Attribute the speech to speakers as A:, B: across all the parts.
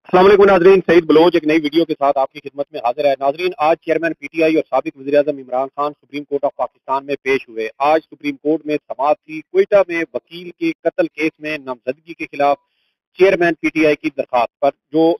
A: अस्सलाम वालेकुम नाजरीन, सईद बलोच एक नई वीडियो के साथ आपकी खिदमत में हाजिर है। नाजरीन, आज चेयरमैन पीटीआई और साबिक वज़ीर-ए-आज़म Imran Khan supreme court of Pakistan में पेश हुए। आज सुप्रीम कोर्ट में समाअत थी। कोयटा में वकील के कत्ल केस में नामजदगी के खिलाफ चेयरमैन पीटीआई की दरखास्त पर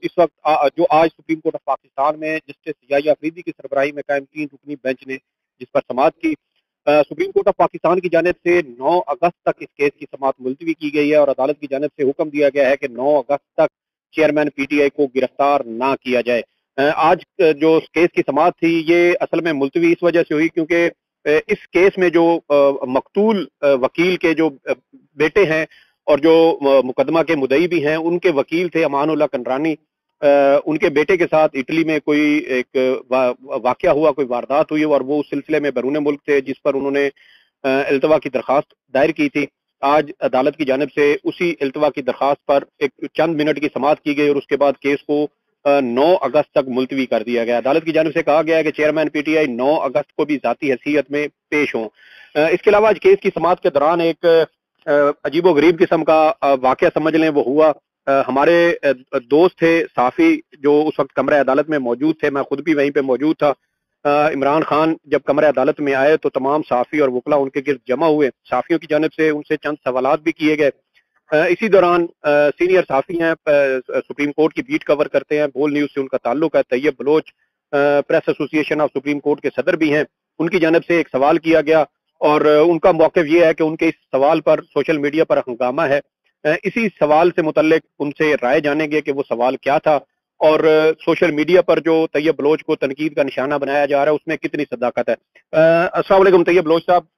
A: जो आज सुप्रीम कोर्ट ऑफ पाकिस्तान में जस्टिस याहिया अफरीदी की सरबराही में कायम 3 रुकनी बेंच ने जिस पर समाअत की। सुप्रीम कोर्ट ऑफ पाकिस्तान की जानिब से 9 अगस्त तक इस केस की समाअत मुलतवी की गई है और अदालत की जानिब से हुक्म दिया गया है कि 9 अगस्त तक चेयरमैन पीटीआई को गिरफ्तार ना किया जाए। आज जो केस की समाअत थी ये असल में मुलतवी इस वजह से हुई क्योंकि इस केस में जो मकतूल वकील के जो बेटे हैं और जो मुकदमा के मुद्दई भी हैं, उनके वकील थे अमानुल्लाह कंडरानी। उनके बेटे के साथ इटली में कोई एक वाकया हुआ, कोई वारदात हुई और वो उस सिलसिले में बैरून मुल्क थे, जिस पर उन्होंने इल्तवा की दरखास्त दायर की थी। आज अदालत की जानिब से उसी इल्तवा की दरखास्त पर एक चंद मिनट की समाअत की गई और उसके बाद केस को 9 अगस्त तक मुलतवी कर दिया गया। अदालत की जानिब से कहा गया है कि चेयरमैन पीटीआई 9 अगस्त को भी जाती हैसियत में पेश हों। इसके अलावा आज केस की समाअत के दौरान एक अजीबो गरीब किस्म का वाकया समझ लें वो हुआ। हमारे दोस्त थे साफ़ी जो उस वक्त कमरे अदालत में मौजूद थे, मैं खुद भी वहीं पे मौजूद था। इमरान खान जब कमरे अदालत में आए तो तमाम साफ़ी और वकला उनके गिर्द जमा हुए। साफ़ियों की जानिब से उनसे चंद सवालात भी किए गए। इसी दौरान सीनियर साफ़ी हैं, सुप्रीम कोर्ट की बीट कवर करते हैं, बोल न्यूज़ से उनका ताल्लुक है, Tayyab Baloch press association of supreme court के सदर भी हैं। उनकी जानिब से एक सवाल किया गया और उनका मौक़िफ़ ये है कि उनके इस सवाल पर सोशल मीडिया पर हंगामा है। इसी सवाल से मुतल्लिक उनसे राय जानेंगे कि वो सवाल क्या था और सोशल मीडिया पर जो तैयब बलोच को तनकीद का निशाना बनाया जा रहा है उसमें कितनी सदाकत है। अस्सलाम वालेकुम तैयब बलोच साहब।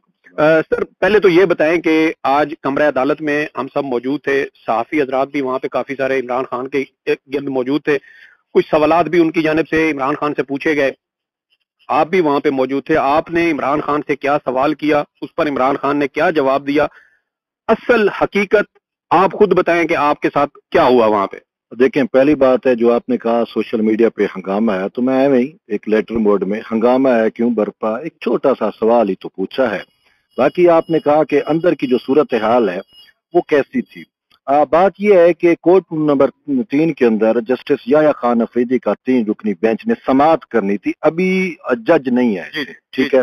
A: सर, पहले तो ये बताएं कि आज कमरा अदालत में हम सब मौजूद थे, सहाफ़ी हजरात भी वहाँ पे काफ़ी सारे इमरान खान के गिर्द मौजूद थे, कुछ सवालात भी उनकी जानिब से इमरान खान से पूछे गए, आप भी वहाँ पे मौजूद थे। आपने इमरान खान से क्या सवाल किया, उस पर इमरान खान ने क्या जवाब दिया, असल हकीकत आप खुद बताएं कि आपके साथ क्या हुआ वहाँ पे।
B: देखें, पहली बात है जो आपने कहा सोशल मीडिया पे हंगामा है, तो मैं वही एक लेटर मोड में हंगामा है क्यों बरपा, एक छोटा सा सवाल ही तो पूछा है। बाकी आपने कहा कि अंदर की जो सूरत हाल है वो कैसी थी। बात यह है कि कोर्ट नंबर 3 के अंदर जस्टिस याहिया खान अफरीदी का 3 रुकनी बेंच ने समाअत करनी थी, अभी जज नहीं है, ठीक है।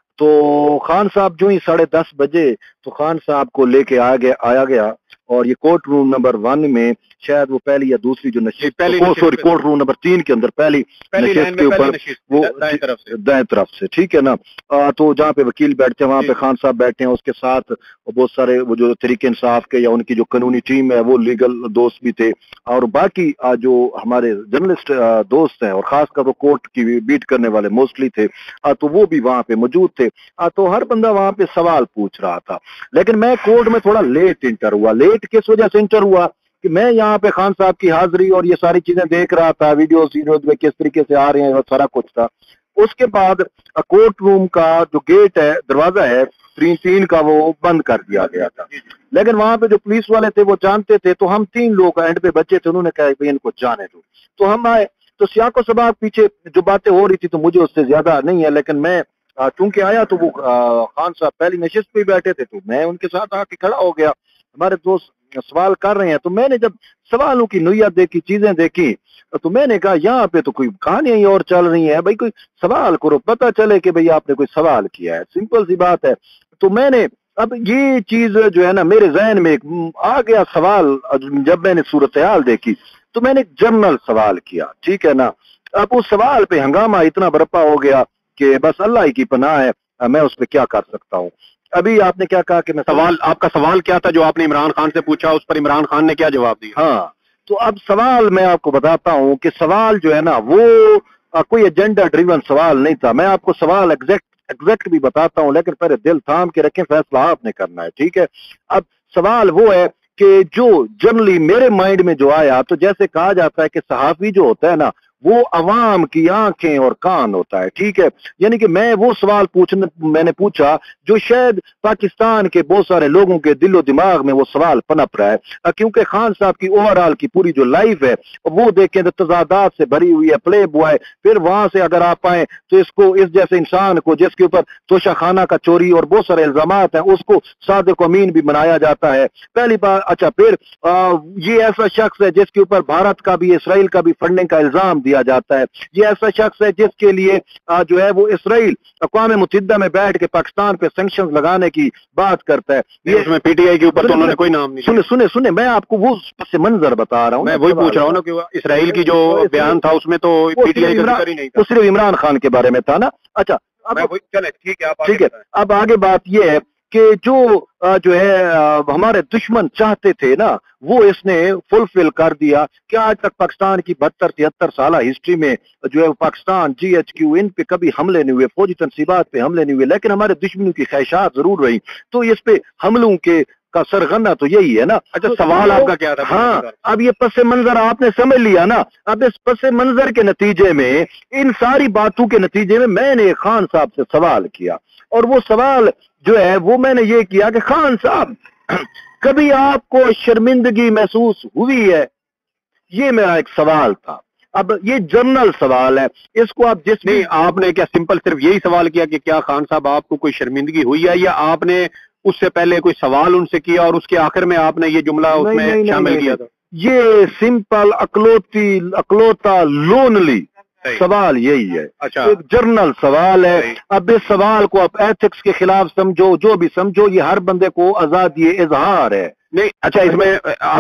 B: तो खान साहब जो ही 10:30 बजे तो खान साहब को लेके आया गया और ये कोर्ट रूम नंबर 1 में शायद वो पहली या दूसरी जो नशिस्त, कोर्ट रूम नंबर 3 के अंदर पहली नशिस्त के ऊपर वो दाएं तरफ से, ठीक है ना। तो जहाँ पे वकील बैठते हैं वहाँ पे खान साहब बैठे हैं, उसके साथ बहुत सारे वो जो तहरीक इंसाफ के या उनकी जो कानूनी टीम है वो लीगल दोस्त भी थे और बाकी जो हमारे जर्नलिस्ट दोस्त हैं और खासकर वो कोर्ट की बीट करने वाले मोस्टली थे, तो वो भी वहाँ पे मौजूद थे। तो हर बंदा वहाँ पे सवाल पूछ रहा था, लेकिन मैं कोर्ट में थोड़ा लेट इंटर हुआ। लेट किस वजह से इंटर हुआ कि मैं यहाँ पे खान साहब की हाजिरी और ये सारी चीजें देख रहा था, वीडियो में किस तरीके से आ रहे हैं, सारा कुछ था। उसके बाद कोर्ट रूम का जो गेट है, दरवाजा है 3 का, वो बंद कर दिया गया था। लेकिन वहां पे जो पुलिस वाले थे वो जानते थे, तो हम 3 लोग एंड पे बचे थे, उन्होंने कहा भाई इनको जाने दो। तो हम आए तो सियाको सबाक पीछे जो बातें हो रही थी तो मुझे उससे ज्यादा नहीं है, लेकिन मैं चूंकि आया तो वो खान साहब पहली नशिस्त पे बैठे थे तो मैं उनके साथ आके खड़ा हो गया। हमारे दोस्त सवाल कर रहे हैं तो मैंने जब सवालों की नोयत देखी, चीजें देखी, तो मैंने कहा यहाँ पे तो कोई कहानियां ही और चल रही है, भाई कोई सवाल करो, पता चले कि भाई आपने कोई सवाल किया है, सिंपल सी बात है। तो मैंने अब ये चीज जो है ना मेरे जहन में एक आ गया सवाल, जब मैंने सूरत हाल देखी तो मैंने एक जनरल सवाल किया, ठीक है ना। अब उस सवाल पे हंगामा इतना बरपा हो गया कि बस अल्लाह ही की पनाह है, मैं उस पर क्या कर सकता हूँ। अभी आपने क्या कहा कि मैं
A: आपका सवाल क्या था जो आपने इमरान खान से पूछा, उस पर इमरान खान ने क्या जवाब दिया?
B: हाँ, तो अब सवाल मैं आपको बताता हूँ कि सवाल जो है ना वो कोई एजेंडा ड्रिवन सवाल नहीं था। मैं आपको सवाल एग्जैक्ट भी बताता हूँ, लेकिन पहले दिल थाम के रखें, फैसला आपने करना है, ठीक है। अब सवाल वो है कि जो जनरली मेरे माइंड में जो आया, तो जैसे कहा जाता है कि सहाफी जो होता है ना وہ عوام کی آنکھیں اور کان ہوتا ہے، ٹھیک ہے؟ یعنی کہ میں وہ سوال میں نے پوچھا جو شاید پاکستان کے بہت سارے لوگوں کے دل و دماغ میں وہ سوال پنپ رہا ہے، کیونکہ خان صاحب کی اوور آل کی پوری جو لائف ہے وہ دیکھیں تو تضادات سے بھری ہوئی ہے، پلے بوائے، پھر وہاں سے اگر آپ آئیں تو اس جیسے انسان کو جس کے اوپر توشہ خانہ کا چوری اور بہت سارے الزامات ہیں، اس کو صادق امین بھی بنایا جاتا ہے پہلی بار۔ اچھا، پھر یہ ایسا شخص ہے جس کے اوپر بھارت کا بھی اسرائیل کا بھی فنڈنگ کا الزام دیا جاتا ہے، یہ ایسا شخص ہے جس کے لیے جو ہے وہ اسرائیل اقوام متحدہ میں بیٹھ کے پاکستان پہ سینکشنز لگانے کی بات کرتا ہے۔
A: اس میں پی ٹی آئی کے اوپر تو انہوں نے کوئی نام نہیں۔
B: سنے میں آپ کو وہ پس منظر بتا رہا ہوں،
A: میں وہی پوچھ رہا ہوں نا کہ اسرائیل کی جو بیان تھا اس میں تو پی ٹی آئی کا ذکر ہی نہیں تھا،
B: وہ صرف عمران خان کے بارے میں تھا نا۔ اچھا
A: چلے ٹھیک ہے،
B: اب آگے بات یہ ہے کہ جو ہے ہمارے دشمن چاہتے تھے نا وہ اس نے فلفل کر دیا کہ آج تک پاکستان کی 72-73 سالہ ہسٹری میں جو ہے پاکستان جی ایچ کیو ان پہ کبھی حملے نہیں ہوئے، فوجی تنصیبات پہ حملے نہیں ہوئے، لیکن ہمارے دشمنوں کی خواہشات ضرور رہی، تو اس پہ حملوں کے کا سرغنہ تو یہی ہے نا۔
A: اچھا، سوال آپ کا کیا تھا؟
B: ہاں، اب یہ پس منظر آپ نے سمجھ لیا نا۔ اب اس پس منظر کے نتیجے میں، ان ساری باتوں کے نتیجے میں نے خان صاحب سے سوال کیا، اور وہ سوال جو ہے وہ میں نے یہ کیا کہ خان صاحب کبھی آپ کو شرمندگی محسوس ہوئی ہے؟ یہ میرا ایک سوال تھا۔ اب یہ جنرل سوال ہے، اس کو آپ جس
A: نہیں، آپ نے کیا سمپل صرف یہی سوال کیا کہ کیا خان صاحب آپ کو کوئی شرمندگی ہوئی ہے، یا آپ نے اس سے پہلے کوئی سوال ان سے کیا اور اس کے آخر میں آپ نے یہ جملہ اس میں شامل کیا تھا؟
B: یہ سمپل اکلوتا لونلی سوال یہی ہے۔
A: اچھا،
B: ایک جرنل سوال ہے۔ اب اس سوال کو آپ ایتھکس کے خلاف سمجھو، جو بھی سمجھو، یہ ہر بندے کو آزادی اظہار ہے۔
A: نہیں، اچھا، اس میں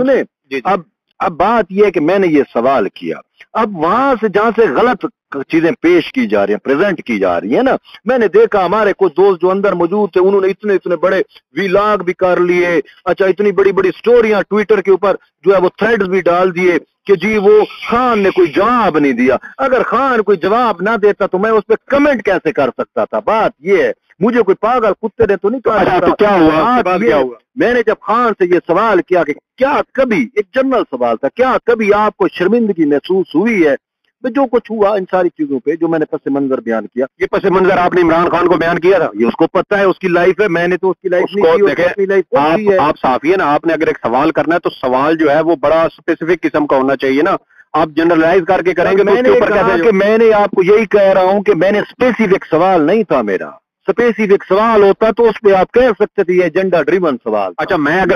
B: اب بات یہ ہے کہ میں نے یہ سوال کیا، اب وہاں سے جہاں سے غلط چیزیں پیش کی جا رہی ہیں، پریزنٹ کی جا رہی ہیں نا، میں نے دیکھا ہمارے کچھ دوست جو اندر موجود تھے انہوں نے اتنے بڑے ویلاگ بھی کر لیے، اچھا اتنی بڑی سٹوریاں ٹویٹر کے اوپر جو ہے وہ تھریڈز بھی ڈال دیے کہ جی وہ خان نے کوئی جواب نہیں دیا۔ اگر خان کوئی جواب نہ دیتا تو میں اس پہ کمنٹ کیسے کر سکتا تھا؟ بات یہ ہے، مجھے کوئی پاگل کتے نے تو نہیں کہا۔
A: تو کیا ہوا؟
B: میں نے جب خان سے یہ سوال کیا کہ کیا کبھی، ایک جنرل سوال تھا، کیا کبھی آپ کو شرمندگی محسوس ہوئی ہے؟ جو کچھ ہوا ان ساری چیزوں پہ جو میں نے پس منظر بیان کیا،
A: یہ پس منظر آپ نے عمران خان کو بیان کیا تھا؟
B: یہ اس کو پتہ ہے، اس کی لائف ہے، میں نے تو اس کی لائف نہیں کی۔
A: آپ صحافی ہے نا، آپ نے اگر ایک سوال کرنا ہے تو سوال جو ہے وہ بڑا اسپیسیفک قسم کا ہونا چاہیے نا، آپ جنرلائز کر کے کریں گے تو اس کے اوپر کیسے؟
B: میں نے آپ کو یہی کہہ رہا ہوں کہ میں نے اسپیسیفک سوال نہیں تھا، میرا اسپیسیفک سوال ہوتا تو اس پہ آپ کہہ سکتے تھے یہ ایجنڈا ڈریون سوال۔
A: اچھا، میں آپ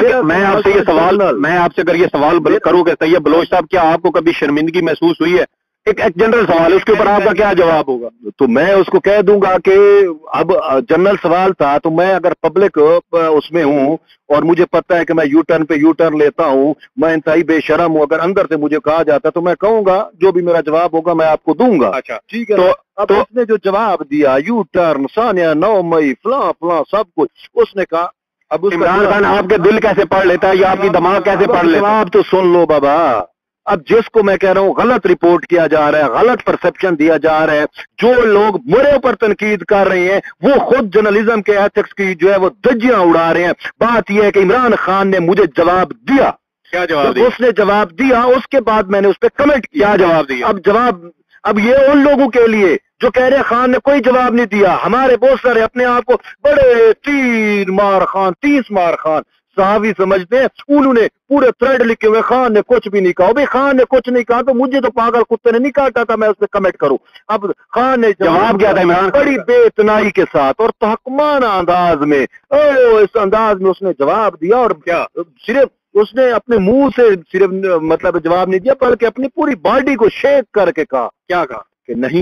A: سے اگر یہ سوال کروں کہ طیب بلوچ صاحب کیا آپ کو کبھی شرمندگی محسوس ہوئی ہے، ایک جنرل سوال ہے، اس کے اوپر آپ کا کیا جواب ہوگا؟
B: تو میں اس کو کہہ دوں گا کہ اب جنرل سوال تھا تو میں اگر پبلک اس میں ہوں اور مجھے پتہ ہے کہ میں یو ٹرن لیتا ہوں، میں انتہائی بے شرم ہوں، اگر اندر سے مجھے کہا جاتا تو میں کہوں گا، جو بھی میرا جواب ہوگا میں آپ کو دوں گا۔
A: اچھا
B: ٹھیک ہے، اب اس نے جو جواب دیا یو ٹرن، ثانیہ 9 مئی، فلاں سب کچھ اس نے کہا۔ اب
A: عمران خان آپ کے دل کیسے پڑھ لیتا ہے یا آپ کی دماغ کیسے پڑھ لیتا ہے؟
B: جواب تو سن لو بابا۔ اب جس کو میں کہہ رہا ہوں غلط رپورٹ کیا جا رہا ہے، غلط پرسپشن دیا جا رہا ہے، جو لوگ میرے اوپر تنقید کر رہے ہیں وہ خود جرنلزم کے ایتھکس کی جو ہے وہ دھجیاں اڑا رہے ہیں۔ بات یہ ہے کہ عمران خان نے مجھے جواب دیا،
A: کیا جواب دیا؟
B: اس نے جواب دیا، اس کے بعد میں نے اس پہ کمنٹ کیا۔
A: کیا جواب دیا؟
B: اب یہ ان لوگوں کے لیے جو کہہ رہے ہیں خان نے کوئی جواب نہیں دیا، ہمارے بہت سارے اپنے آپ کو بڑے 30 مار خان صحافی سمجھتے ہیں، انہوں نے پورے تھریڈ لکھے ہوئے خان نے کچھ بھی نہیں کہا۔ بھائی خان نے کچھ نہیں کہا تو مجھے تو پاگل کتے نے نہیں کاٹا تھا میں اس پہ کمنٹ کروں۔ اب خان نے
A: جواب کیا تھا؟
B: بڑی بے اتنائی کے ساتھ اور تحکمانہ انداز میں، اس انداز میں اس نے جواب دیا، اور
A: کیا
B: صرف اس نے اپنے منہ سے صرف مطلب جواب نہیں دیا بلکہ اپنی پوری باڈی کو شیک کر کے کہا۔
A: کیا کہا؟
B: کہ نہیں۔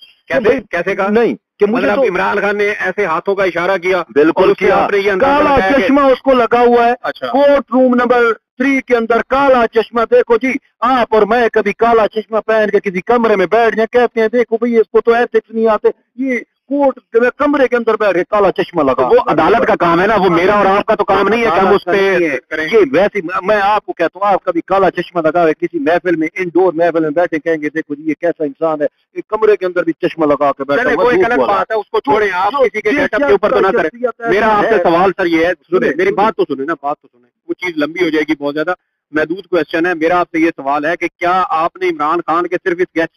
A: کیسے کہا؟
B: نہیں کہ مجھے تو
A: عمران خان نے ایسے ہاتھوں کا اشارہ کیا،
B: بالکل کیا، کالا چشمہ اس کو لگا ہوا ہے۔
A: اچھا،
B: کورٹ روم نمبر 3 کے اندر کالا چشمہ، دیکھو جی آپ اور میں کبھی کالا چشمہ پہن کے کسی کمرے میں بیٹھ جائیں، کہتے ہیں دیکھو بھئی اس کو تو ایتھکس نہیں آتے، یہ کورٹ کمرے کے اندر بیٹھ کے کالا چشمہ لگا۔
A: وہ عدالت کا کام ہے نا، وہ میرا اور آپ کا تو کام نہیں ہے کہ ہم اس پہ
B: یہ ویسے میں آپ کو کہتا ہوں، آپ کبھی کالا چشمہ لگا ہوئے کسی محفل میں، انڈور محفل میں بیٹھے، کہیں گے دیکھو جی یہ کیسا انسان ہے، ایک کمرے کے اندر بھی چشمہ لگا کے بیٹھا۔
A: کوئی غلط بات ہے، اس کو چھوڑیں، آپ کسی کے گیٹ اپ کے اوپر تو نہ کریں۔ میرا آپ سے سوال سر یہ ہے، سنیں میری بات تو سنیں نا، وہ چیز لمبی ہو جائے گی بہت زیادہ، محدود کوسچن ہے۔ میرا آپ سے یہ سوال ہے کہ کیا آپ نے عمران خان کے صرف اس گیسچر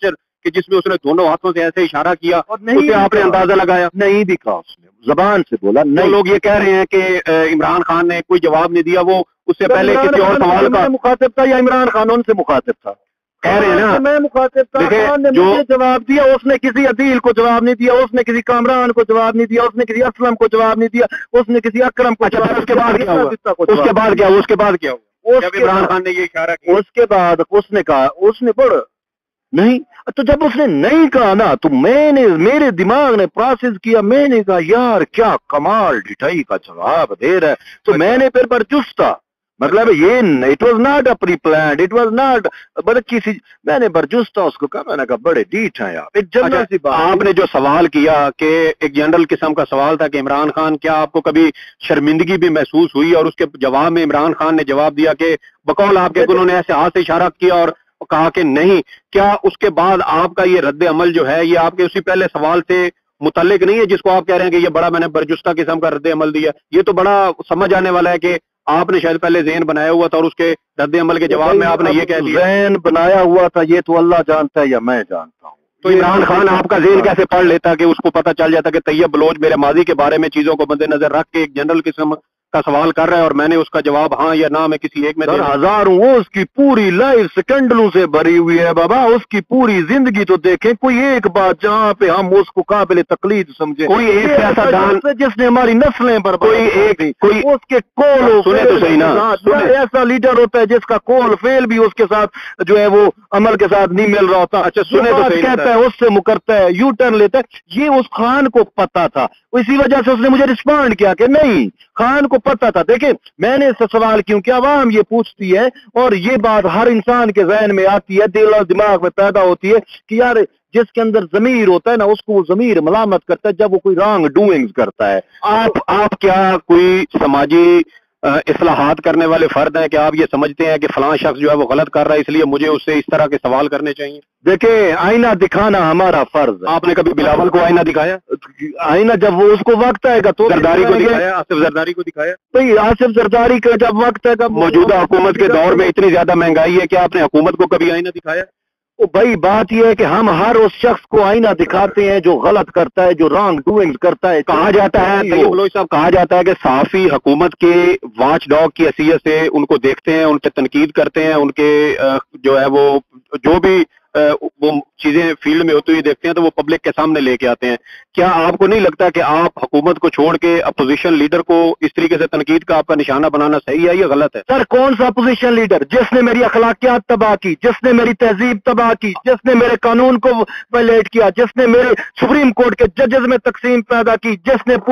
A: کہ جس میں اس نے دونوں ہاتھوں سے ایسے اشارہ کیا
B: اور نہیں
A: اسے آپ نے اندازہ لگایا؟
B: نہیں بھی کہا اس نے، زبان سے بولا
A: نہیں. لوگ یہ کہہ رہے ہیں کہ عمران خان نے کوئی جواب نہیں دیا، وہ اس سے پہلے کسی اور سوال کا
B: مخاطب تھا یا عمران خان ان سے مخاطب تھا؟
A: کہہ رہے ہیں نا
B: میں مخاطب تھا، خان نے مجھے جواب دیا، اس نے کسی عدیل کو جواب نہیں دیا، اس نے کسی کامران کو جواب نہیں دیا، اس نے کسی اسلم کو جواب نہیں دیا، اس نے کسی اکرم کو جواب.
A: اس کے بعد کیا ہوا؟ اس کے بعد کیا ہوا؟ اس کے بعد کیا ہوا جب عمران خان نے یہ اشارہ کیا؟
B: اس کے بعد اس نے کہا، اس نے بڑھ نہیں، تو جب اس نے نہیں کہا نا تو میں نے، میرے دماغ نے پروسیس کیا، میں نے کہا یار کیا کمال ڈٹائی کا جواب دے رہا ہے. تو میں نے پھر برجستہ، مطلب یہ it was not a pre planned, it was not بڑی سی، میں نے برجستہ اس کو کہا، میں نے کہا بڑے ڈیٹ ہیں یار. جنرل سی بات
A: آپ نے جو سوال کیا کہ ایک جنرل قسم کا سوال تھا کہ عمران خان، کیا آپ کو کبھی شرمندگی بھی محسوس ہوئی؟ اور اس کے جواب میں عمران خان نے جواب دیا کہ بقول آپ کے انہوں نے ایسے ہاتھ سے اشارہ کیا اور کہا کہ نہیں. کیا اس کے بعد آپ کا یہ رد عمل جو ہے یہ آپ کے اسی پہلے سوال سے متعلق نہیں ہے جس کو آپ کہہ رہے ہیں کہ یہ بڑا میں نے برجستہ قسم کا رد عمل دیا؟ یہ تو بڑا سمجھ آنے والا ہے کہ آپ نے شاید پہلے ذہن بنایا ہوا تھا اور اس کے رد عمل کے جواب میں آپ نے یہ کہہ دیا.
B: ذہن بنایا ہوا تھا یہ تو اللہ جانتا ہے یا میں جانتا ہوں.
A: تو عمران خان آپ کا ذہن کیسے پڑھ لیتا کہ اس کو پتہ چل جاتا کہ طیب بلوچ میرے ماضی کے بارے میں چیزوں کو مد نظر رکھ کے ایک جنرل قسم کا سوال کر رہا ہے اور میں نے اس کا جواب ہاں یا نہ میں کسی ایک میں دے
B: ہزاروں، وہ اس کی پوری لائف سکنڈلوں سے بھری ہوئی ہے بابا، اس کی پوری زندگی تو دیکھیں، کوئی ایک بات جہاں پہ ہم اس کو قابل تقلید سمجھیں،
A: کوئی ایک سیاستدان
B: جس نے ہماری نسلیں برباد،
A: کوئی
B: اس کے کول
A: سنے تو صحیح نا،
B: ایسا لیڈر ہوتا ہے جس کا کول فیل بھی اس کے ساتھ جو ہے وہ عمل کے ساتھ نہیں مل رہا ہوتا.
A: اچھا سنے تو صحیح،
B: کہتا ہے اس سے مکرتا ہے، یو ٹرن لیتا ہے. یہ اس خان کو پتا تھا، اسی وجہ سے اس نے مجھے رسپونڈ کیا کہ نہیں، خان کو پتا تھا. دیکھیں میں نے اس سے سوال کیوں کہ عوام یہ پوچھتی ہے اور یہ بات ہر انسان کے ذہن میں آتی ہے، دل اور دماغ میں پیدا ہوتی ہے کہ یار جس کے اندر ضمیر ہوتا ہے نا اس کو وہ ضمیر ملامت کرتا ہے جب وہ کوئی رانگ ڈوئنگز کرتا ہے.
A: آپ کیا کوئی سماجی اصلاحات کرنے والے فرد ہیں کہ آپ یہ سمجھتے ہیں کہ فلاں شخص جو ہے وہ غلط کر رہا ہے اس لیے مجھے اس سے اس طرح کے سوال کرنے چاہیے؟
B: دیکھیں آئینہ دکھانا ہمارا فرض ہے.
A: آپ نے کبھی بلاول کو آئینہ دکھایا؟
B: آئینہ جب وہ اس کو وقت آئے گا تو
A: زرداری کو دکھایا، آصف زرداری کو دکھایا؟
B: بھائی آصف زرداری کا جب وقت ہے گا،
A: موجودہ حکومت کے دور میں اتنی زیادہ مہنگائی ہے کہ آپ نے حکومت کو کبھی آئینہ دکھایا؟
B: بھائی بات یہ ہے کہ ہم ہر اس شخص کو آئینہ دکھاتے ہیں جو غلط کرتا ہے، جو رانگ ڈوئنگ کرتا ہے.
A: کہا جاتا ہے طیب بلوچ صاحب، کہا جاتا ہے کہ صحافی حکومت کے واچ ڈاگ کی حیثیت سے ان کو دیکھتے ہیں، ان پہ تنقید کرتے ہیں، ان کے جو ہے وہ جو بھی وہ چیزیں فیلڈ میں ہوتی ہوئی دیکھتے ہیں تو وہ پبلک کے سامنے لے کے آتے ہیں. کیا آپ کو نہیں لگتا کہ آپ حکومت کو چھوڑ کے اپوزیشن لیڈر کو اس طریقے سے تنقید کا آپ کا نشانہ بنانا صحیح ہے یا غلط ہے؟
B: سر کون سا اپوزیشن لیڈر جس نے میری اخلاقیات تباہ کی، جس نے میری تہذیب تباہ کی، جس نے میرے قانون کو وائلیٹ کیا، جس نے میرے سپریم کورٹ کے ججز میں تقسیم پیدا کی، جس نے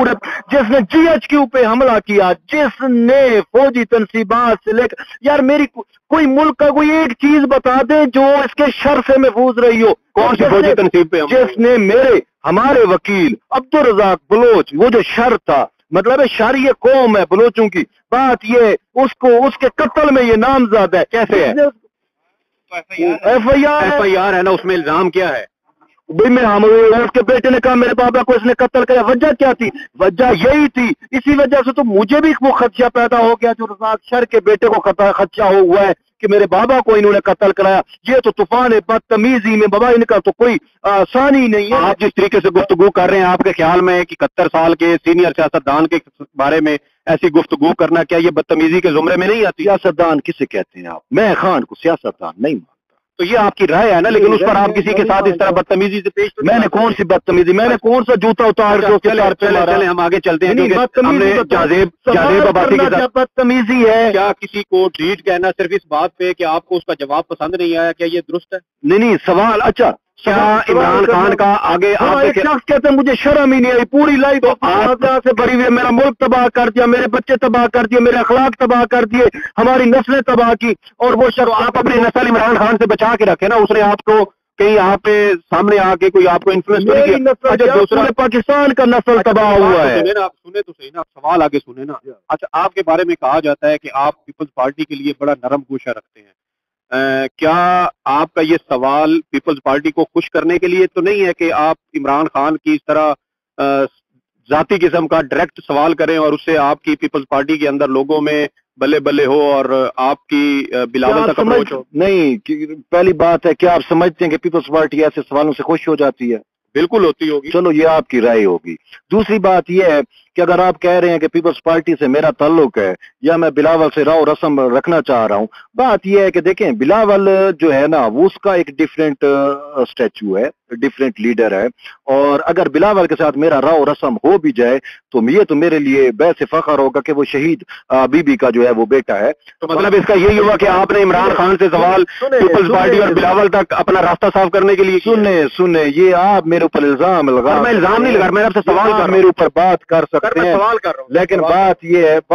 B: جی ایچ کیو پہ حملہ کیا، جس نے فوجی تنصیبات سے لے کر، یار میری کوئی ملک کا کوئی ایک چیز بتا دیں جو اس کے شر سے محفوظ رہی ہو.
A: کون سی فوجی تنصیب پہ؟
B: جس نے ہمارے وکیل عبدالرزاق بلوچ، وہ جو شر تھا، مطلب ہے شر یہ قوم ہے بلوچوں کی، بات یہ اس کے قتل میں یہ نامزد ہے.
A: کیسے ہے؟
B: ایف آئی آر
A: ہے نا، اس میں الزام کیا ہے؟
B: بھائی اس کے بیٹے نے کہا میرے بابا کو اس نے قتل کیا. وجہ کیا تھی؟ وجہ یہی تھی. اسی وجہ سے تو مجھے بھی وہ خدشہ پیدا ہو گیا جو رزاق شر کے بیٹے کو خدشہ ہوا ہے کہ میرے بابا کو انہوں نے قتل کرایا. یہ تو طوفان بدتمیزی میں بابا ان کا تو کوئی آسانی نہیں ہے.
A: آپ جس طریقے سے گفتگو کر رہے ہیں، آپ کے خیال میں کہ 71 سال کے سینئر سیاستدان کے بارے میں ایسی گفتگو کرنا کیا یہ بدتمیزی کے زمرے میں نہیں آتی؟
B: سیاستدان کسے کہتے ہیں آپ؟ میں خان کو سیاستدان نہیں مانتا.
A: تو یہ آپ کی رائے ہے نا، لیکن اس پر آپ کسی کے ساتھ اس طرح بدتمیزی سے پیش
B: میں نے کون سی بدتمیزی، میں نے کون سا جوتا اتار کے
A: چلے ہم آگے چلتے ہیں.
B: بدتمیزی ہے
A: کیا کسی کو ڈیٹ کہنا صرف اس بات پہ کہ آپ کو اس کا جواب پسند نہیں آیا، کیا یہ درست ہے؟
B: نہیں سوال. اچھا
A: کیا عمران خان کا آگے
B: ایک شخص کہتے ہیں مجھے شرم ہی نہیں آئی، پوری لائف سے بھری ہوئی، میرا ملک تباہ کر دیا، میرے بچے تباہ کر دیے، میرے اخلاق تباہ کر دیے، ہماری نسلیں تباہ کی، اور وہ شرم
A: آپ اپنی نسل عمران خان سے بچا کے رکھے نا. اس نے آپ کو کہیں آپ پہ سامنے آ کے کوئی آپ کو انفلوئنس کیا؟
B: دوسرا پاکستان کا نسل تباہ ہوا ہے.
A: آپ سنیں تو صحیح نا، سوال آگے سنیں نا. اچھا آپ کے بارے میں کہا جاتا ہے کہ آپ پیپلز پارٹی کے لیے بڑا نرم گوشہ رکھتے ہیں. کیا آپ کا یہ سوال پیپلز پارٹی کو خوش کرنے کے لیے تو نہیں ہے کہ آپ عمران خان کی اس طرح ذاتی قسم کا ڈائریکٹ سوال کریں اور اس سے آپ کی پیپلز پارٹی کے اندر لوگوں میں बल्ले बल्ले हो और आपकी बिलावल तक अप्रोच हो?
B: नहीं, पहली बात है, क्या आप समझते हैं कि पीपल्स पार्टी ऐसे सवालों से खुश हो जाती है?
A: बिल्कुल होती होगी।
B: चलो ये आपकी राय होगी। दूसरी बात यह है कि अगर आप कह रहे हैं कि पीपल्स पार्टी से मेरा ताल्लुक है या मैं बिलावल से राव रस्म रखना चाह रहा हूं, बात यह है कि देखें, बिलावल जो है ना, वो उसका एक डिफरेंट स्टैचू है, डिफरेंट लीडर है, और अगर बिलावल के साथ मेरा राव रस्म हो भी जाए तो ये तो मेरे लिए वैसे फख्र होगा कि वो शहीद बीबी का जो है वो बेटा है।
A: तो मतलब इसका यही हुआ कि आपने इमरान खान से सवाल पीपल्स पार्टी और बिलावल तक अपना रास्ता साफ करने के लिए?
B: सुने, ये आप मेरे ऊपर इल्जाम लगा।
A: मैं इल्जाम नहीं लगा, मैं आपसे सवाल कर रहा हूं।
B: मेरे ऊपर बात कर सकते हैं,
A: सवाल कर रहा हूं,
B: लेकिन बात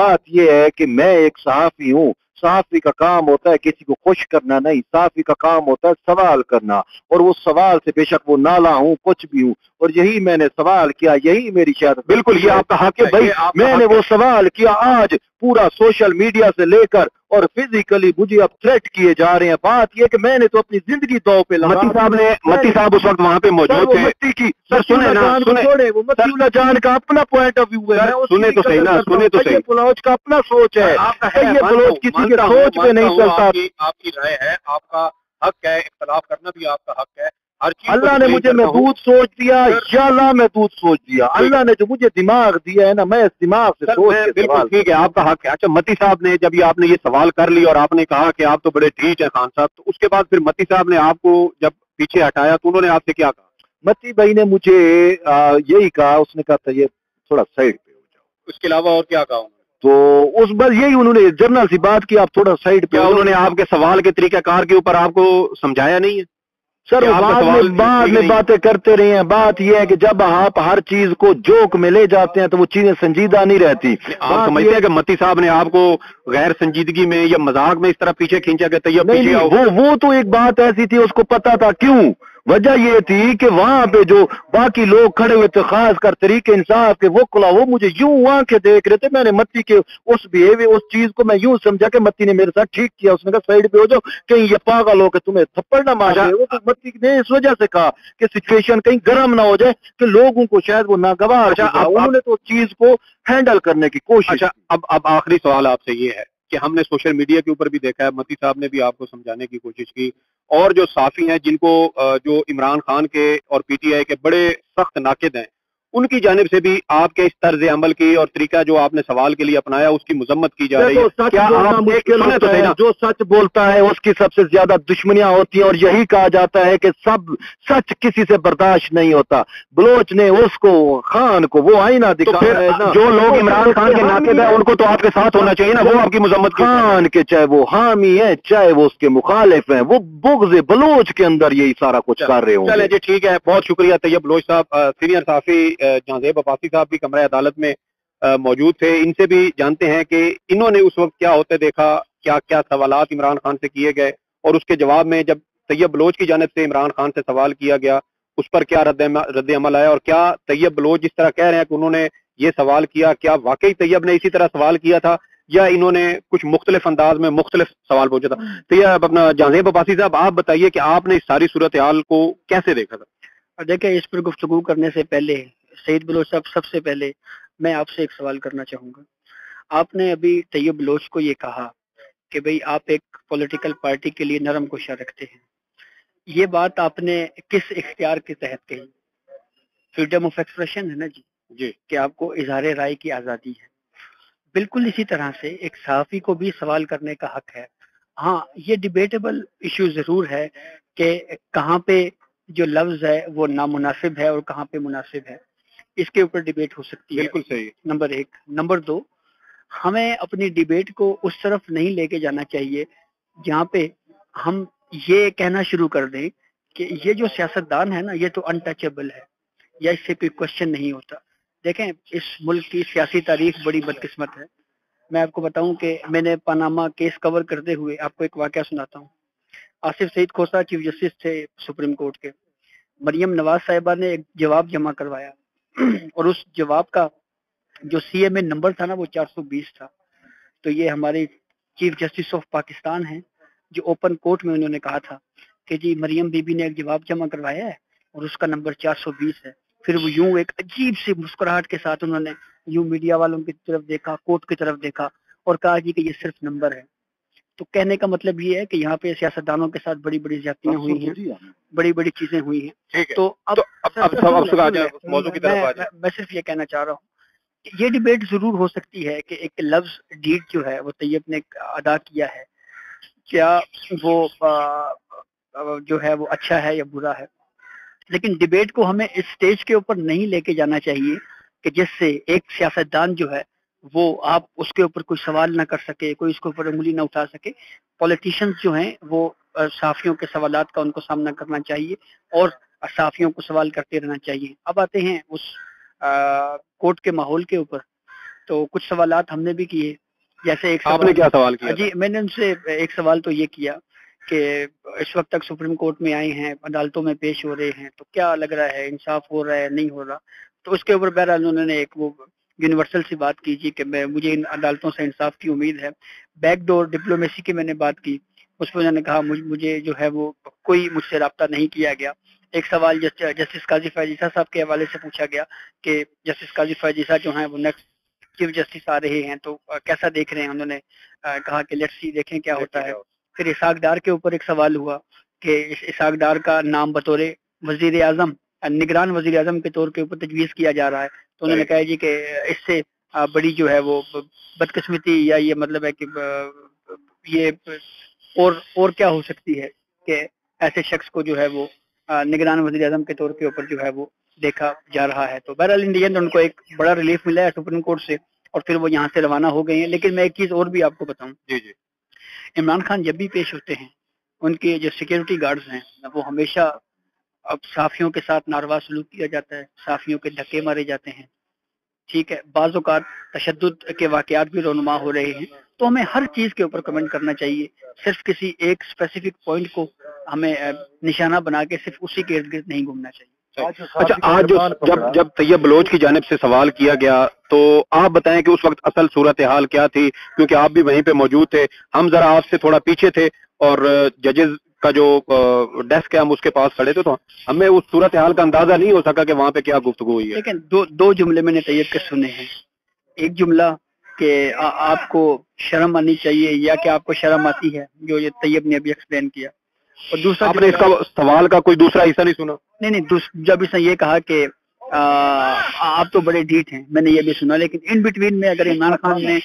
B: ये है कि मैं एक सहाफी हूँ। सहाफी का काम होता है किसी को खुश करना नहीं, सहाफी का काम होता है सवाल करना, और वो सवाल से बेशक वो नाला हूँ, कुछ भी हूँ, और यही मैंने सवाल किया, यही मेरी शहादत।
A: बिल्कुल, ये आपका हक है
B: भाई, मैंने वो सवाल किया। आज पूरा सोशल मीडिया से लेकर और फिजिकली मुझे अब थ्रेट किए जा रहे हैं। बात ये कि मैंने तो अपनी जिंदगी दांव पे लगा।
A: मत्ती साहब उस वक्त वहाँ पे मौजूद थे।
B: मत्ती की
A: सर सुने ना, सुने,
B: वो मत्ती जान का अपना पॉइंट ऑफ व्यू है,
A: सुने तो सही ना, सुने तो सही।
B: बलोच का अपना सोच है, ये बलोच किसी के सोच पे नहीं चलता।
A: आपकी राय है, आपका हक है, इख्तलाफ करना भी आपका हक है।
B: अल्लाह ने मुझे महदूद सोच दिया, या अल्लाह महदूद सोच दिया। अल्लाह ने जो मुझे दिमाग दिया है ना, मैं इस दिमाग से सोच के
A: बिल्कुल ठीक है, आपका हक है। अच्छा, मती साहब ने जब ये आपने ये सवाल कर ली और आपने कहा कि आप तो बड़े ठीक है खान साहब, तो उसके बाद फिर मती साहब ने आपको जब पीछे हटाया तो उन्होंने आपसे क्या कहा?
B: मती भाई ने मुझे यही कहा, उसने कहा था ये थोड़ा साइड पे हो जाओ।
A: उसके अलावा और क्या कहा?
B: तो उस बस यही उन्होंने जनरल सी बात की, आप थोड़ा साइड पे।
A: क्या उन्होंने आपके सवाल के तरीकाकार के ऊपर आपको समझाया नहीं है?
B: सर, बाद में बातें करते रहे हैं। बात यह है कि जब आप हर चीज को जोक में ले जाते हैं तो वो चीजें संजीदा नहीं रहती।
A: आप समझते हैं कि मती साहब ने आपको गैर संजीदगी में या मजाक में इस तरह पीछे खींचा कि तैयब पीछे आओ?
B: वो तो एक बात ऐसी थी, उसको पता था। क्यों? वजह ये थी कि वहां पे जो बाकी लोग खड़े हुए थे, खास कर तरीके इंसाफ के वकला, वो मुझे यूं आंखें देख रहे थे। मैंने मत्ती के उस बिहेवियर, उस चीज को मैं यूं समझा कि मत्ती ने मेरे साथ ठीक किया। उसने कहा साइड पे हो जाओ, कहीं ये पागल हो के तुम्हें थप्पड़ ना मार दे। वो तो मत्ती ने इस वजह से कहा कि सिचुएशन कहीं गर्म ना हो जाए, कि लोगों को शायद वो नागवार। उन्होंने तो चीज को हैंडल करने की कोशिश।
A: अब आखिरी सवाल आपसे ये है कि हमने सोशल मीडिया के ऊपर भी देखा है, मती साहब ने भी आपको समझाने की कोशिश की, और जो साफी हैं जिनको जो इमरान खान के और पीटीआई के बड़े सख्त नाकिद हैं, उनकी जानिब से भी आपके इस तर्ज अमल की और तरीका जो आपने सवाल के लिए अपनाया उसकी मजम्मत की जा रही है।
B: क्या आप मुश्किल होता है, जो सच बोलता है उसकी सबसे ज्यादा दुश्मनियां होती हैं, और यही कहा जाता है कि सब सच किसी से बर्दाश्त नहीं होता। बलोच ने उसको, खान को, वो आईना दिखा है ना।
A: जो लोग इमरान खान के नाकिद है उनको तो आपके साथ होना चाहिए ना, वो आपकी मजम्मत।
B: खान के चाहे वो हामी है, चाहे वो उसके मुखालिफ हैं, वो बुग़्ज़ बलोच के अंदर यही सारा कुछ कर रहे होंगे।
A: चले जी, ठीक है, बहुत शुक्रिया तैयब बलोच साहब। सीनियर साफी जहांज़ेब अब्बासी साहब भी कमरे अदालत में मौजूद थे। इनसे भी जानते हैं कि इन्होंने उस वक्त क्या होते देखा, क्या क्या सवालात इमरान खान से किए गए, और उसके जवाब में जब तैयब बलोच की जानिब से इमरान खान से सवाल किया गया उस पर क्या रद्द अमल आया, और क्या तैयब बलोच जिस तरह कह रहे हैं कि उन्होंने ये सवाल किया, क्या वाकई तैयब ने इसी तरह सवाल किया था या इन्होंने कुछ मुख्तलिफ अंदाज में मुख्तलिफ सवाल पूछा था? तो ये अपना जहांज़ेब अब्बासी साहब, आप बताइए कि आपने इस सारी सूरत हाल को कैसे देखा था?
C: देखिए, इस पर गुफ्तगू करने से पहले सईद बलोच साहब, सबसे पहले मैं आपसे एक सवाल करना चाहूँगा। आपने अभी तैयब बलोच को ये कहा कि भाई आप एक पॉलिटिकल पार्टी के लिए नरम कोशा रखते हैं। ये बात आपने किस इख्तियार के तहत कही? फ्रीडम ऑफ एक्सप्रेशन है ना जी, कि आपको इजहार राय की आज़ादी है। बिल्कुल इसी तरह से एक सहाफ़ी को भी सवाल करने का हक है। हाँ, ये डिबेटेबल इशू ज़रूर है कि कहाँ पे जो लफ्ज़ है वो नामुनासिब है और कहाँ पे मुनासिब है, इसके ऊपर डिबेट हो सकती है।
A: बिल्कुल सही।
C: नंबर एक। नंबर दो, हमें अपनी डिबेट को उस तरफ नहीं लेके जाना चाहिए जहाँ पे हम ये कहना शुरू कर दें कि ये जो सियासतदान है ना, ये तो अनटचेबल है या इससे कोई क्वेश्चन नहीं होता। देखें, इस मुल्क की सियासी तारीख बड़ी बदकिस्मत है। मैं आपको बताऊं कि मैंने पनामा केस कवर करते हुए आपको एक वाकया सुनाता हूँ। आसिफ सईद खोसा चीफ जस्टिस थे सुप्रीम कोर्ट के। मरियम नवाज साहिबा ने एक जवाब जमा करवाया और उस जवाब का जो सीएमए नंबर था ना, वो 420 था। तो ये हमारे चीफ जस्टिस ऑफ पाकिस्तान हैं, जो ओपन कोर्ट में उन्होंने कहा था कि जी मरियम बीबी ने एक जवाब जमा करवाया है और उसका नंबर 420 है। फिर वो यूं एक अजीब सी मुस्कुराहट के साथ उन्होंने यूं मीडिया वालों की तरफ देखा, कोर्ट की तरफ देखा اور کہا جی کہ یہ صرف نمبر ہے. تو کہنے کا مطلب یہ ہے کہ یہاں پہ سیاستدانوں کے ساتھ بڑی بڑی زیادتیاں ہوئی ہیں, بڑی بڑی چیزیں ہوئی ہیں. تو اب میں صرف یہ کہنا چاہ رہا ہوں کہ یہ ڈیبیٹ ضرور ہو سکتی ہے کہ ایک لفظ ڈیڈ جو ہے وہ طیب نے ادا کیا ہے, کیا وہ جو ہے وہ اچھا ہے یا برا ہے, لیکن ڈیبیٹ کو ہمیں اس سٹیج کے اوپر نہیں لے کے جانا چاہیے کہ جس سے ایک سیاستدان جو ہے وہ آپ اس کے اوپر کوئی سوال نہ کر سکے, کوئی اس کے اوپر انگلی نہ اٹھا سکے. پولیٹیشنز جو ہیں وہ صحافیوں کے سوالات کا ان کو سامنا کرنا چاہیے اور صحافیوں کو سوال کرتے رہنا چاہیے. اب آتے ہیں اس کورٹ کے ماحول کے اوپر, تو کچھ سوالات ہم نے بھی کیے. جیسے ایک
A: آپ نے کیا سوال کیا؟
C: جی میں نے ان سے ایک سوال تو یہ کیا کہ اس وقت تک سپریم کورٹ میں آئے ہیں, عدالتوں میں پیش ہو رہے ہیں, تو کیا لگ رہا ہے انصاف ہو رہا ہے نہیں ہو رہا. تو اس کے اوپر بہرحال انہوں نے ایک وہ یونیورسل سی بات کی جی کہ مجھے ان عدالتوں سے انصاف کی امید ہے. بیک ڈور ڈپلومیسی کی میں نے بات کی, اس میں انہوں نے کہا مجھے جو ہے وہ کوئی مجھ سے رابطہ نہیں کیا گیا. ایک سوال جسٹس قاضی فائز صاحب کے حوالے سے پوچھا گیا کہ جسٹس قاضی فائز جو ہیں وہ نیکسٹ چیف جسٹس آ رہے ہیں تو کیسا دیکھ رہے ہیں. انہوں نے کہا کہ لیٹس سی دیکھیں کیا ہوتا ہے. پھر اسحاق ڈار کے اوپر ایک سوال ہوا کہ اسحاق ڈار کا نام بطور وزیر اعظم, نگران وزیر اعظم کے طور کے اوپر تجویز کیا جا رہا ہے. تو انہوں نے کہا جی کہ اس سے بڑی جو ہے وہ بدقسمتی یا یہ مطلب ہے کہ یہ اور کیا ہو سکتی ہے کہ ایسے شخص کو جو ہے وہ نگران وزیر اعظم کے طور کے اوپر جو ہے وہ دیکھا جا رہا ہے. تو بہرحال انڈین ان کو ایک بڑا ریلیف ملا ہے سپریم کورٹ سے اور پھر وہ یہاں سے روانہ ہو گئے ہیں. لیکن میں ایک چیز اور بھی آپ کو بتاؤں,
A: جی
C: عمران خان جب بھی پیش ہوتے ہیں ان کے جو سیکیورٹی گارڈز ہیں وہ ہمیشہ اب صحافیوں کے ساتھ ناروا سلوک کیا جاتا ہے, صحافیوں کے دھکے مارے جاتے ہیں, ٹھیک ہے, بعض اوقات تشدد کے واقعات بھی رونما ہو رہے ہیں. تو ہمیں ہر چیز کے اوپر کمنٹ کرنا چاہیے, صرف کسی ایک اسپیسیفک پوائنٹ کو ہمیں نشانہ بنا کے صرف اسی کے ارد گرد نہیں گھومنا چاہیے.
A: اچھا, آج جب طیب بلوچ کی جانب سے سوال کیا گیا تو آپ بتائیں کہ اس وقت اصل صورتحال کیا تھی, کیونکہ آپ بھی وہیں پہ موجود تھے. ہم ذرا آپ سے تھوڑا پیچھے تھے اور ججز کا جو ڈیسک ہے ہم اس کے پاس کھڑے تھے, تو ہمیں اس صورتحال کا اندازہ نہیں ہو سکا کہ وہاں پہ کیا گفتگو ہوئی ہے.
C: لیکن دو جملے میں نے طیب کے سنے ہیں. ایک جملہ کہ آپ کو شرم آنی چاہیے یا کہ آپ کو شرم آتی ہے, جو یہ طیب نے ابھی ایکسپلین کیا. اور دوسرا
A: آپ نے اس کا سوال کا کوئی دوسرا حصہ نہیں سنا؟
C: نہیں, جب اس نے یہ کہا کہ آپ تو بڑے ڈھیٹ ہیں, میں نے یہ بھی سنا. لیکن ان بٹوین میں اگر عمران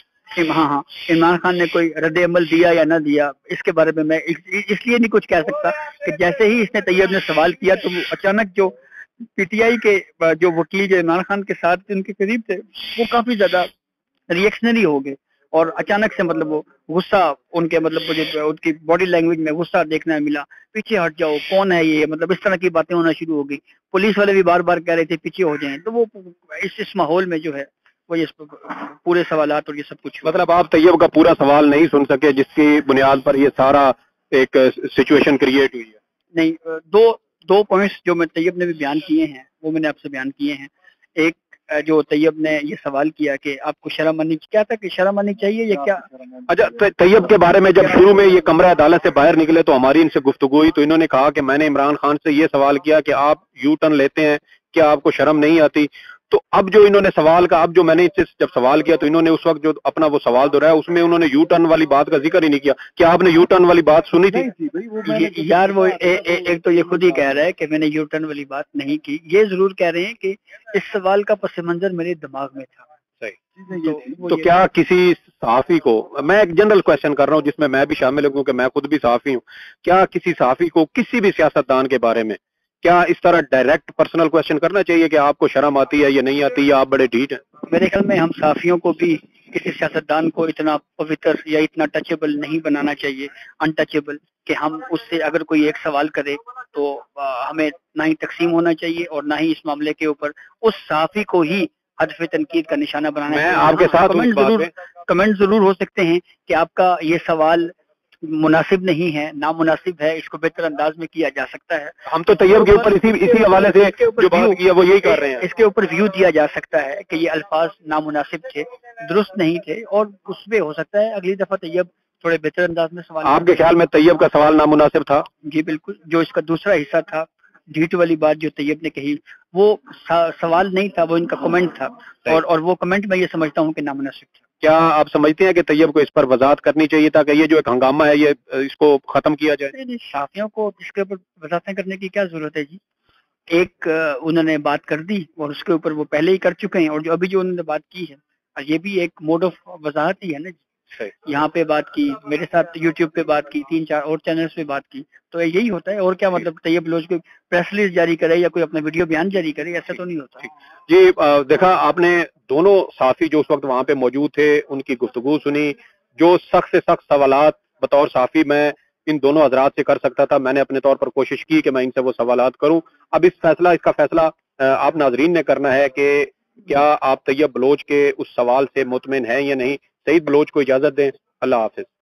C: خان نے کوئی رد عمل دیا یا نہ دیا, اس کے بارے میں اس لیے نہیں کچھ کہہ سکتا کہ جیسے ہی اس نے طیب نے سوال کیا تو وہ اچانک جو پی ٹی آئی کے جو وکیل جو عمران خان کے ساتھ ان کے قریب تھے وہ کافی زیادہ ریئیکشنری ہو گئے اور اچانک سے مطلب وہ غصہ ان کے مطلب ان کی باڈی لینگویج میں غصہ دیکھنے ملا. پیچھے ہٹ جاؤ, کون ہے یہ, مطلب اس طرح کی باتیں ہونا شروع ہو گئی. پولیس والے بھی بار بار کہہ رہے تھے پیچھے ہو جائیں. تو وہ اس ماحول میں جو ہے وہ یہ پورے سوالات اور یہ سب کچھ,
A: مطلب آپ طیب کا پورا سوال نہیں سن سکے جس کی بنیاد پر یہ سارا ایک سچویشن کریٹ ہوئی ہے.
C: نہیں, دو پوائنٹس جو میں طیب نے بھی بیان کیے ہیں وہ میں نے آپ سے بیان کیے ہیں. ایک جو طیب نے یہ سوال کیا کہ آپ کو شرم آنی, کیا تھا کہ شرم آنی چاہیے یا کیا.
A: اچھا, طیب کے بارے میں جب شروع میں یہ کمرہ عدالت سے باہر نکلے تو ہماری ان سے گفتگو ہوئی, تو انہوں نے کہا کہ میں نے عمران خان سے یہ سوال کیا کہ آپ یو ٹرن لیتے ہیں, کیا آپ کو شرم نہیں آتی. تو اب جو انہوں نے سوال کا, اب جو میں نے اس سے جب سوال کیا تو انہوں نے اس وقت جو اپنا وہ سوال دہرایا اس میں انہوں نے یو ٹرن والی بات کا ذکر ہی نہیں کیا. کیا آپ نے یو ٹرن والی بات سنی تھی؟
C: یار وہ ایک تو یہ خود ہی کہہ رہا ہے کہ میں نے یو ٹرن والی بات نہیں کی. یہ ضرور کہہ رہے ہیں کہ اس سوال کا پس منظر میرے دماغ میں تھا.
A: تو کیا کسی صحافی کو, میں ایک جنرل کوشچن کر رہا ہوں جس میں بھی شامل ہوں کیونکہ میں خود بھی صحافی ہوں, کیا کسی صحافی کو کسی بھی سیاستدان کے بارے میں کیا اس طرح ڈائریکٹ پرسنل کوشچن کرنا چاہیے کہ آپ کو شرم آتی ہے یا نہیں آتی یا آپ بڑے ڈھیٹ ہیں؟
C: میرے خیال میں ہم صحافیوں کو بھی کسی سیاستدان کو اتنا پوتر یا اتنا ٹچیبل نہیں بنانا چاہیے, انٹچیبل, کہ ہم اس سے اگر کوئی ایک سوال کرے تو ہمیں نہ ہی تقسیم ہونا چاہیے اور نہ ہی اس معاملے کے اوپر اس صحافی کو ہی ہدف تنقید کا نشانہ بنانا چاہیے.
A: آپ کے ساتھ
C: کمنٹ ضرور ہو سکتے ہیں کہ آپ کا یہ سوال مناسب نہیں ہے, نامناسب ہے, اس کو بہتر انداز میں کیا جا سکتا ہے.
A: ہم تو طیب کے اوپر اسی حوالے سے جو بات کی ہے وہ یہی کر رہے ہیں,
C: اس کے اوپر ویو دیا جا سکتا ہے کہ یہ الفاظ نامناسب تھے, درست نہیں تھے, اور اس میں ہو سکتا ہے اگلی دفعہ طیب تھوڑے بہتر انداز میں سوال.
A: آپ کے خیال میں طیب کا سوال نامناسب تھا؟
C: جی بالکل. جو اس کا دوسرا حصہ تھا, ڈھیٹ والی بات جو طیب نے کہی, وہ سوال نہیں تھا, وہ ان کا کمنٹ تھا, اور وہ کمنٹ میں یہ سمجھتا ہوں کہ نامناسب تھا.
A: کیا آپ سمجھتے ہیں کہ طیب کو اس پر وضاحت کرنی چاہیے تاکہ یہ جو ایک ہنگامہ ہے یہ اس کو ختم کیا جائے؟
C: نہیں، صحافیوں کو اس کے اوپر وضاحتیں کرنے کی کیا ضرورت ہے جی؟ ایک انہوں نے بات کر دی اور اس کے اوپر وہ پہلے ہی کر چکے ہیں، اور جو ابھی جو انہوں نے بات کی ہے یہ بھی ایک موڈ آف وضاحت ہی ہے نا جی۔ یہاں پہ بات کی، میرے ساتھ یوٹیوب پہ بات کی، 3-4 اور چینلز پہ بات کی، تو یہی ہوتا ہے۔ اور کیا مطلب طیب بلوچ کوئی پریس ریلیز جاری کرے یا کوئی اپنا ویڈیو بیان جاری کرے، ایسا تو نہیں ہوتا
A: جی۔ دیکھا آپ نے دونوں صحافی جو اس وقت وہاں پہ موجود تھے ان کی گفتگو سنی، جو سخت سے سخت سوالات بطور صحافی میں ان دونوں حضرات سے کر سکتا تھا، میں نے اپنے طور پر کوشش کی کہ میں ان سے وہ سوالات کروں۔ اب اس کا فیصلہ آپ ناظرین نے کرنا ہے کہ کیا آپ طیب بلوچ کے اس سوال سے مطمئن ہیں یا نہیں۔ سعید بلوچ کو اجازت دیں، اللہ حافظ۔